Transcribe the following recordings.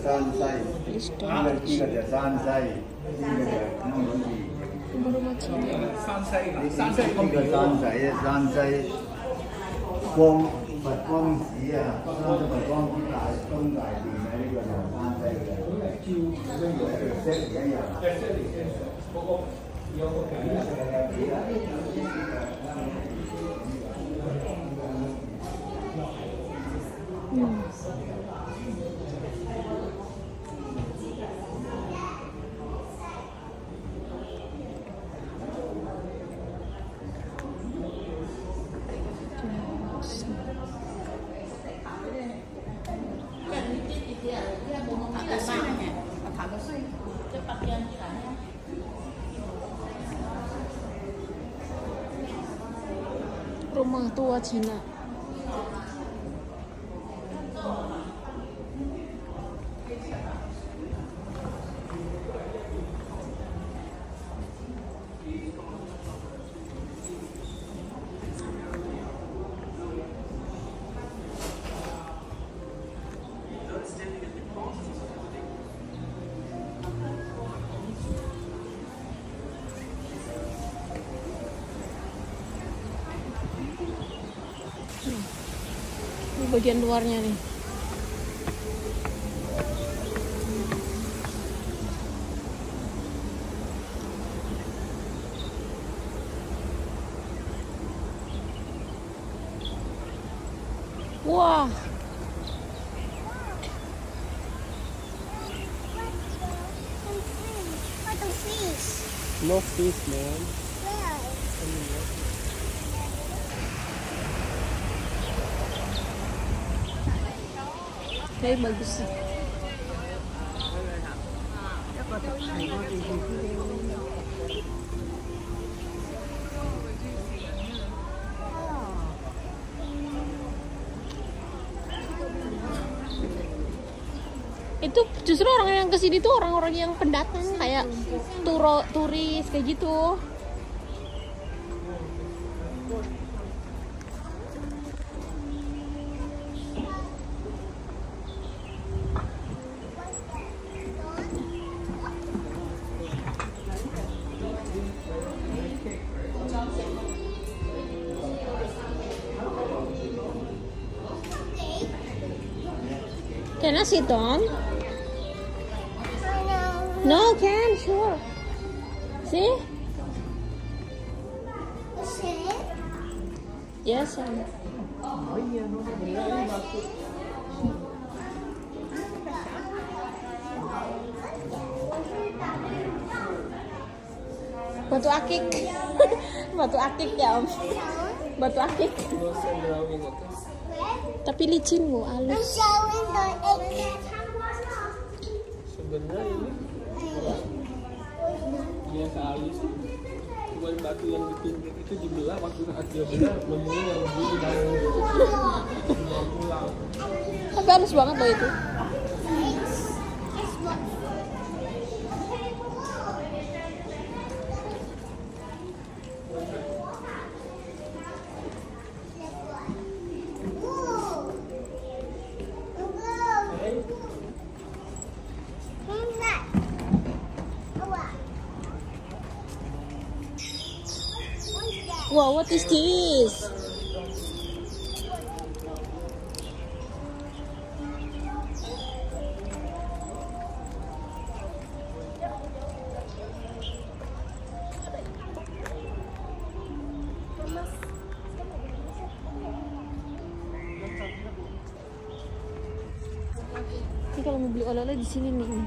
rumah Cina. 光集啊，三个光集大东大里面呢個就山西嘅，色一樣。 Rumah tua Cina. Ini bagian luarnya nih. Wah. No fish, man. Kayak bagus sih. Itu justru orang yang kesini tuh orang-orang yang pendatang, kayak turis kayak gitu. Can I sit down? No, can, sure. See? Yes, batu akik. Batu akik ya, Om. Batu akik. Tapi licin bu, halus. Sebenarnya ini biasa halus. Cuma batu yang di pinggir itu dibelah waktu saat dia benar menemukan yang di dalam pulang. Tapi halus banget loh itu. Wow, what is this? Ini kalau mau beli oleh-oleh di sini nih.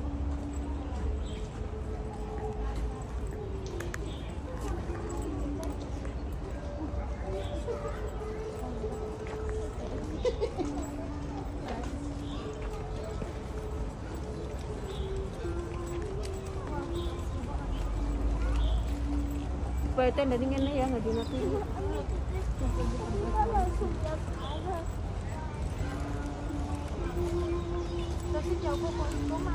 Supaya tenda dingin ya, nggak dinati. Tapi jauh kok itu mah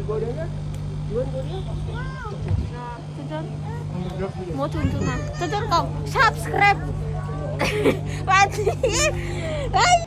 gorengan jual gorengan Nah, Cun, mau Cun kau subscribe. Mati. Hai.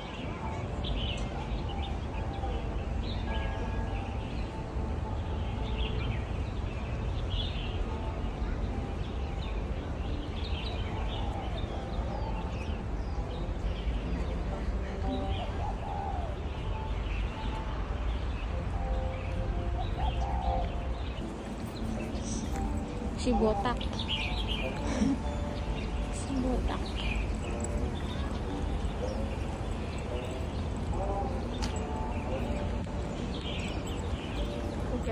Si botak. Si botak. Oke.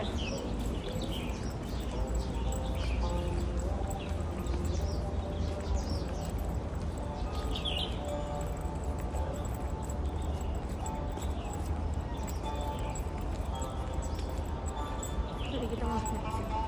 Jadi kita masuk ke sini.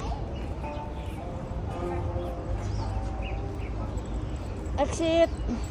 Exit.